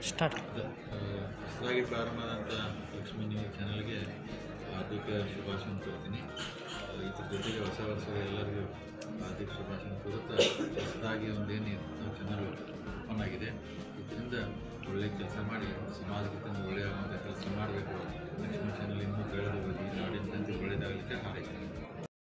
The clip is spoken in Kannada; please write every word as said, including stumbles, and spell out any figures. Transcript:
ಸ್ಟಾರ್ಟ್ ಹೊಸದಾಗಿ ಪ್ರಾರಂಭವಾದಂಥ ಲಕ್ಷ್ಮೀ ನ್ಯೂಸ್ ಚಾನಲ್ಗೆ ಹಾರ್ದಿಕ ಶುಭಾಶಯ ಕೋರ್ತೀನಿ. ಇದ್ರ ಜೊತೆಗೆ ಹೊಸ ವರ್ಷದ ಎಲ್ಲರಿಗೂ ಹಾರ್ದಿಕ ಶುಭಾಶಯ ಕೋರುತ್ತಾ ಹೊಸದಾಗಿ ಒಂದೇನು ಚಾನಲ್ ಓಪನ್ ಆಗಿದೆ. ಇದರಿಂದ ಒಳ್ಳೆಯ ಕೆಲಸ ಮಾಡಿ ಸಮಾಜಕ್ಕೆ ಒಳ್ಳೆಯ ಕೆಲಸ ಮಾಡಬೇಕು. ಲಕ್ಷ್ಮೀ ಚಾನಲ್ ಇನ್ನೂ ಬೆಳೆದು ಹೋಗಿ ನಾಡಿನ ಜನತೆ ಒಳ್ಳೆಯದಾಗಲಿಕ್ಕೆ ಹಾರೈಸ್ತೀನಿ.